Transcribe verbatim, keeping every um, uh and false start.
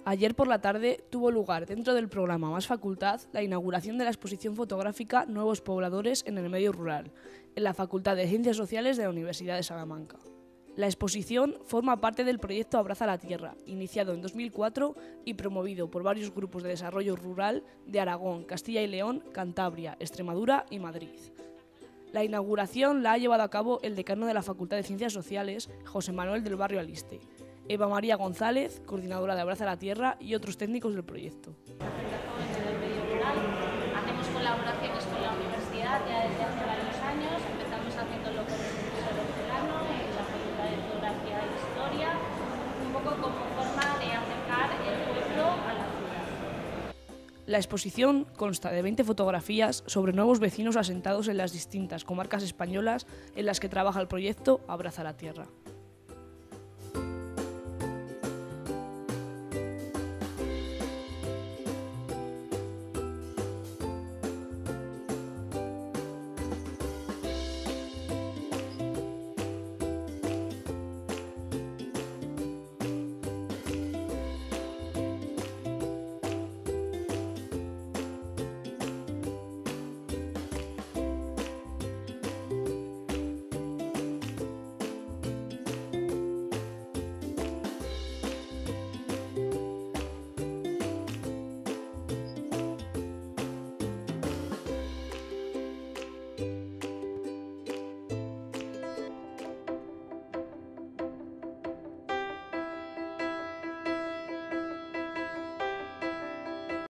Ayer por la tarde tuvo lugar, dentro del programa Más Facultad, la inauguración de la exposición fotográfica Nuevos pobladores en el medio rural, en la Facultad de Ciencias Sociales de la Universidad de Salamanca. La exposición forma parte del proyecto Abraza la Tierra, iniciado en dos mil cuatro y promovido por varios grupos de desarrollo rural de Aragón, Castilla y León, Cantabria, Extremadura y Madrid. La inauguración la ha llevado a cabo el decano de la Facultad de Ciencias Sociales, José Manuel del Barrio Aliste, Eva María González, coordinadora de Abraza la Tierra, y otros técnicos del proyecto. Hacemos colaboraciones con la universidad ya desde hace varios años. Empezamos haciéndolo con el profesor hortelano en la Facultad de Geografía e Historia, un poco como forma de acercar el pueblo a la ciudad. La exposición consta de veinte fotografías sobre nuevos vecinos asentados en las distintas comarcas españolas en las que trabaja el proyecto Abraza la Tierra.